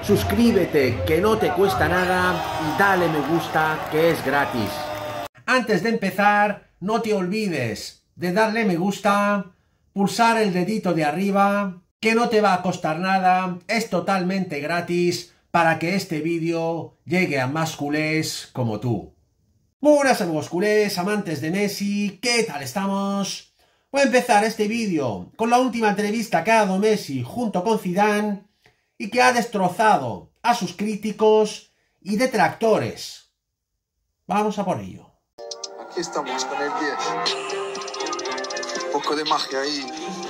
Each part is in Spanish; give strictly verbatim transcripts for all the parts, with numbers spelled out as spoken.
suscríbete, que no te cuesta nada, y dale me gusta, que es gratis. Antes de empezar, no te olvides de darle me gusta, pulsar el dedito de arriba, que no te va a costar nada, es totalmente gratis para que este vídeo llegue a más culés como tú. Buenas amigos culés, amantes de Messi, ¿qué tal estamos? Voy a empezar este vídeo con la última entrevista que ha dado Messi junto con Zidane y que ha destrozado a sus críticos y detractores. Vamos a por ello. Aquí estamos con el diez. Un poco de magia ahí.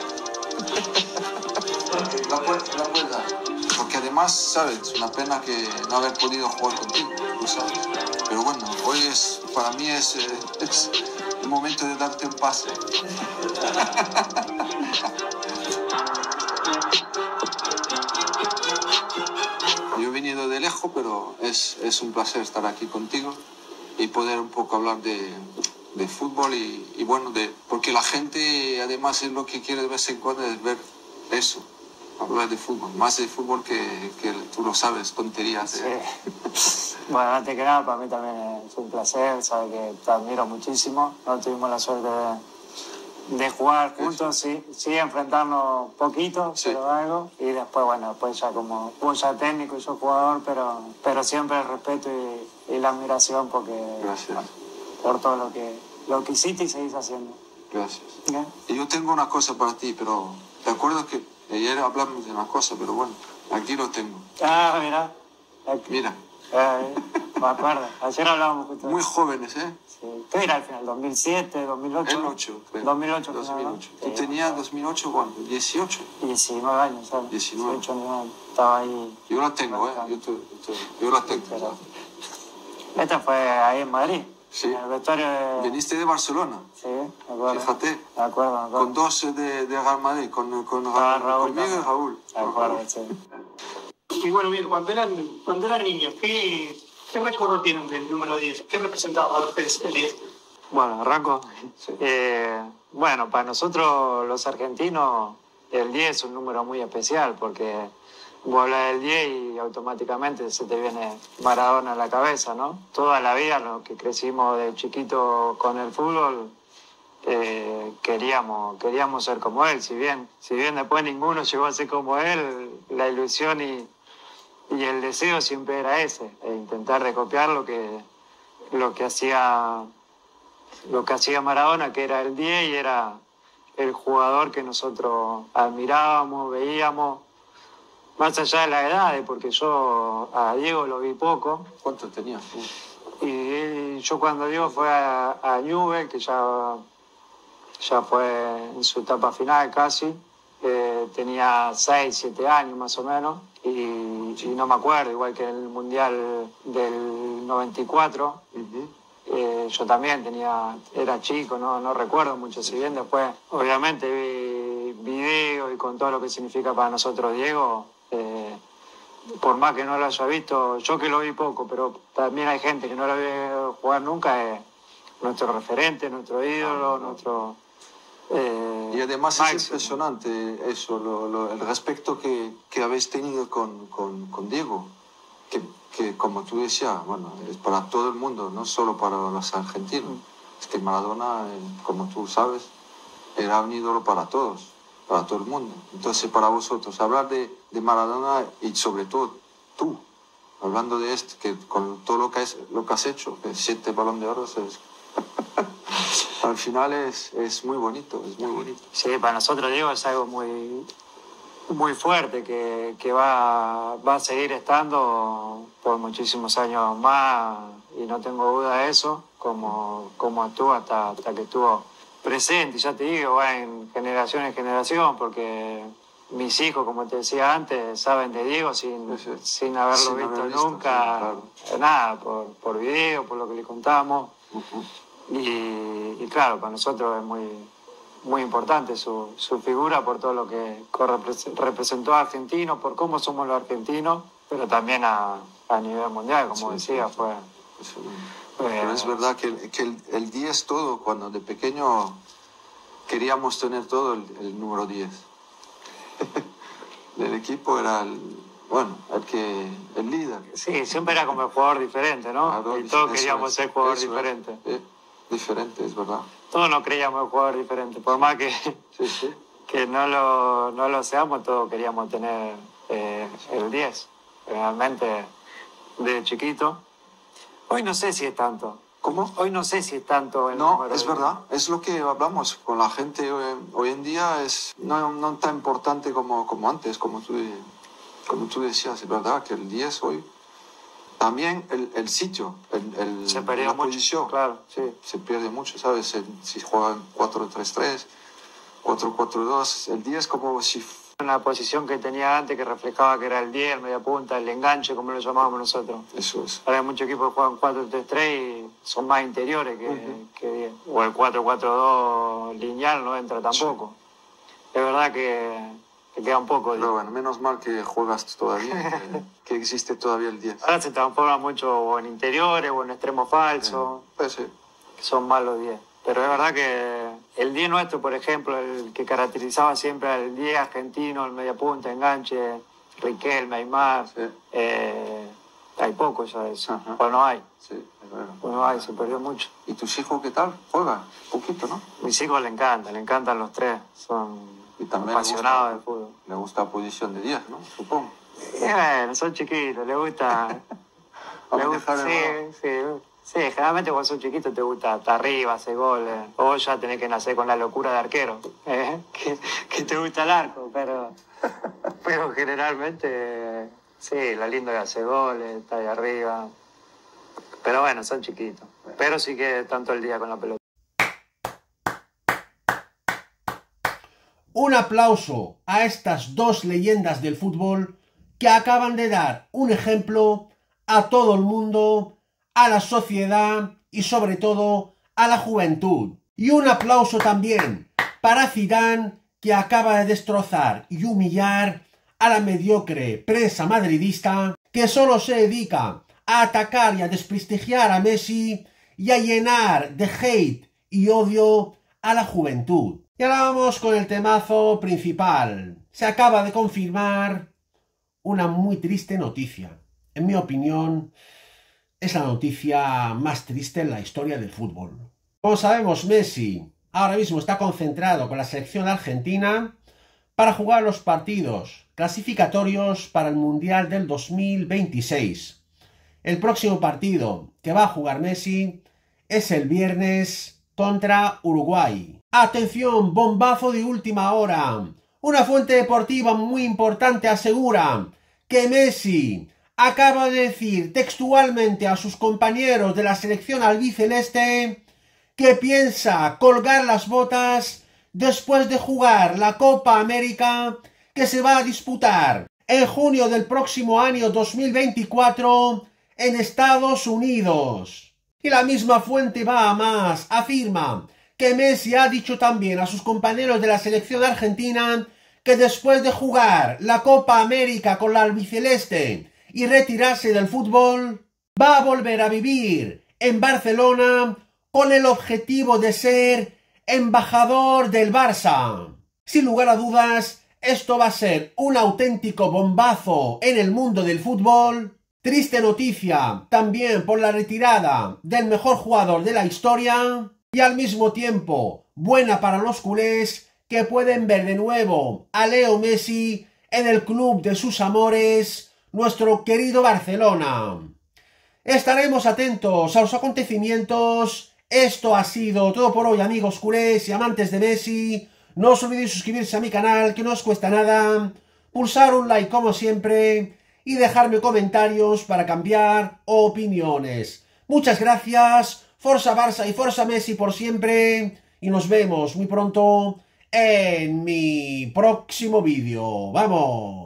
La puerta, la puerta. Porque además, ¿sabes? Es una pena que no haber podido jugar contigo, tú sabes. Pero bueno, hoy es, para mí es, es el momento de darte un pase. Yo he venido de lejos, pero es, es un placer estar aquí contigo y poder un poco hablar de, de fútbol y, y bueno, de, porque la gente además es lo que quiere de vez en cuando es ver eso, hablar de fútbol, más de fútbol que, que tú lo sabes, tonterías. ¿eh? Sí. Bueno, antes que nada, para mí también es un placer, sabes que te admiro muchísimo, no tuvimos la suerte de, de jugar juntos, sí, sí, enfrentarnos poquito, sí, pero algo, y después, bueno, después ya como vos ya técnico y yo jugador, pero, pero siempre el respeto y, y la admiración porque, Gracias. Bueno, por todo lo que, lo que hiciste y seguís haciendo. Gracias. ¿Okay? Y yo tengo una cosa para ti, pero te acuerdas que ayer hablamos de una cosa, pero bueno, aquí lo tengo. Ah, mira. Aquí. Mira. Eh, me acuerdo, ayer hablábamos justo. Muy jóvenes, ¿eh? Sí. ¿Qué era al final? ¿dos mil siete, dos mil ocho? El ocho, creo. dos mil ocho. dos mil ocho. Final, ¿Tú sí, tenías dos mil ocho cuándo? ¿dieciocho? diecinueve años, ¿sabes? diecinueve. dieciocho años. Estaba ahí. Yo la tengo, ¿eh? Yo, te, te, yo la tengo. Pero... Esta fue ahí en Madrid. Sí. En el vestuario de... Viniste de Barcelona. Sí, me acuerdo. Fíjate. Me acuerdo, me acuerdo. Con dos de, de Real Madrid, con, con Ah, Raúl, Raúl, conmigo y Raúl. Me acuerdo, sí. Y bueno, bien, cuando eran, cuando eran niños, ¿qué, qué recuerdo tienen del número diez? ¿Qué representaba a ustedes el diez? Bueno, arranco. Sí. Eh, bueno, para nosotros los argentinos el diez es un número muy especial porque vos hablas del diez y automáticamente se te viene Maradona a la cabeza, ¿no? Toda la vida, los que crecimos de chiquito con el fútbol, eh, queríamos, queríamos ser como él. Si bien, si bien después ninguno llegó a ser como él, la ilusión y, y el deseo siempre era ese, e intentar de copiar lo que, lo que hacía... lo que hacía Maradona, que era el diez y era el jugador que nosotros admirábamos, veíamos, más allá de la edad, porque yo a Diego lo vi poco. ¿Cuánto tenías? Y yo cuando Diego fue a, a Newell's, que ya, ya fue en su etapa final casi, eh, tenía seis, siete años más o menos, y, y no me acuerdo, igual que en el Mundial del noventa y cuatro. Uh-huh. Eh, yo también tenía, era chico, no, no recuerdo mucho, si bien después obviamente vi videos y con todo lo que significa para nosotros Diego, eh, por más que no lo haya visto, yo que lo vi poco, pero también hay gente que no lo ve jugar nunca, es nuestro referente, nuestro ídolo, nuestro... Eh, y además máximo. Es impresionante eso, lo, lo, el respeto que, que habéis tenido con, con, con Diego, que, que como tú decías, bueno, es para todo el mundo, no solo para los argentinos. Mm. Es que Maradona, eh, como tú sabes, era un ídolo para todos, para todo el mundo. Entonces, para vosotros, hablar de, de Maradona y sobre todo tú, hablando de esto, que con todo lo que, es, lo que has hecho, que siete balón de oro, es, al final es, es muy bonito, es muy bonito. Sí, para nosotros, Diego, es algo muy... muy fuerte que, que va, va a seguir estando por muchísimos años más y no tengo duda de eso, como, como estuvo hasta, hasta que estuvo presente, ya te digo, va en generación en generación, porque mis hijos, como te decía antes, saben de Diego sin, sí, sí. sin haberlo sin visto, haber visto nunca, sí, claro. Nada, por, por video, por lo que le contamos. Uh-huh. y, y claro, para nosotros es muy... muy importante su, su figura por todo lo que representó a argentinos, por cómo somos los argentinos, pero también a, a nivel mundial, como sí, decía, sí, fue... Sí. Pero es verdad que, el, que el, el diez todo, cuando de pequeño queríamos tener todo el, el número diez. El equipo era el, bueno, el que el líder. Sí, siempre era como el jugador diferente, ¿no? Claro, y todos eso queríamos es, ser jugador eso diferente. Es, eh, diferente, es verdad. Todos nos creíamos el jugador diferente, por más que, Sí, sí. que no, lo, no lo seamos, todos queríamos tener eh, el diez. Realmente, desde chiquito. Hoy no sé si es tanto. ¿Cómo? Hoy no sé si es tanto el No, número es de- verdad, es lo que hablamos con la gente hoy, hoy en día, es no, no tan importante como, como antes, como tú, como tú decías, es verdad que el diez hoy, también el, el sitio, el, el, Se perdió la mucho, posición, claro, sí. se pierde mucho, ¿sabes? El- si juegan cuatro tres tres, cuatro cuatro dos, el diez como si... Una posición que tenía antes que reflejaba que era el diez, el media punta, el enganche, como lo llamábamos nosotros. Eso es. Ahora hay muchos equipos que juegan cuatro tres tres y son más interiores que, Uh-huh. que diez. O el cuatro cuatro dos lineal no entra tampoco. Es verdad que, que queda un poco. Pero bueno, menos mal que juegas todavía, que, que existe todavía el diez. Ahora se transforma mucho o en interiores o en extremo falso, Pues sí. que son más los diez. Pero es verdad que el diez nuestro, por ejemplo, el que caracterizaba siempre al diez argentino, el media punta, enganche, Riquelme, Aymar, Sí. eh, hay poco ya de eso. Ajá. O no hay. Sí, es verdad. O no hay, se perdió mucho. ¿Y tus hijos qué tal? Juegan poquito, ¿no? Mis hijos le encantan, le encantan los tres. Son Y también le apasionados del gusta, fútbol. le gusta la posición de diez, ¿no? Supongo. Y bueno, son chiquitos, les gusta. Vamos le a gusta dejar el sí, sí, sí, generalmente cuando son chiquitos te gusta estar arriba, hacer goles. O vos ya tenés que nacer con la locura de arquero. ¿eh? Que, que te gusta el arco, pero. Pero generalmente. Sí, lo lindo es hacer goles, estar ahí arriba. Pero bueno, son chiquitos. Pero sí que tanto el día con la pelota. Un aplauso a estas dos leyendas del fútbol que acaban de dar un ejemplo a todo el mundo, a la sociedad y sobre todo a la juventud. Y un aplauso también para Zidane, que acaba de destrozar y humillar a la mediocre prensa madridista que solo se dedica a atacar y a desprestigiar a Messi y a llenar de hate y odio a la juventud. Y ahora vamos con el temazo principal. Se acaba de confirmar una muy triste noticia. En mi opinión, es la noticia más triste en la historia del fútbol. Como sabemos, Messi ahora mismo está concentrado con la selección argentina para jugar los partidos clasificatorios para el Mundial del dos mil veintiséis. El próximo partido que va a jugar Messi es el viernes contra Uruguay. Atención, bombazo de última hora. Una fuente deportiva muy importante asegura que Messi acaba de decir textualmente a sus compañeros de la selección albiceleste que piensa colgar las botas después de jugar la Copa América que se va a disputar en junio del próximo año dos mil veinticuatro en Estados Unidos. Y la misma fuente va a más, afirma que Messi ha dicho también a sus compañeros de la selección argentina que después de jugar la Copa América con la albiceleste y retirarse del fútbol, va a volver a vivir en Barcelona con el objetivo de ser embajador del Barça. Sin lugar a dudas, esto va a ser un auténtico bombazo en el mundo del fútbol. Triste noticia también por la retirada del mejor jugador de la historia y al mismo tiempo buena para los culés que pueden ver de nuevo a Leo Messi en el club de sus amores, nuestro querido Barcelona. Estaremos atentos a los acontecimientos. Esto ha sido todo por hoy, amigos culés y amantes de Messi. No os olvidéis suscribirse a mi canal, que no os cuesta nada, pulsar un like como siempre y dejarme comentarios para cambiar opiniones. Muchas gracias, Forza Barça y Forza Messi por siempre, y nos vemos muy pronto en mi próximo vídeo. ¡Vamos!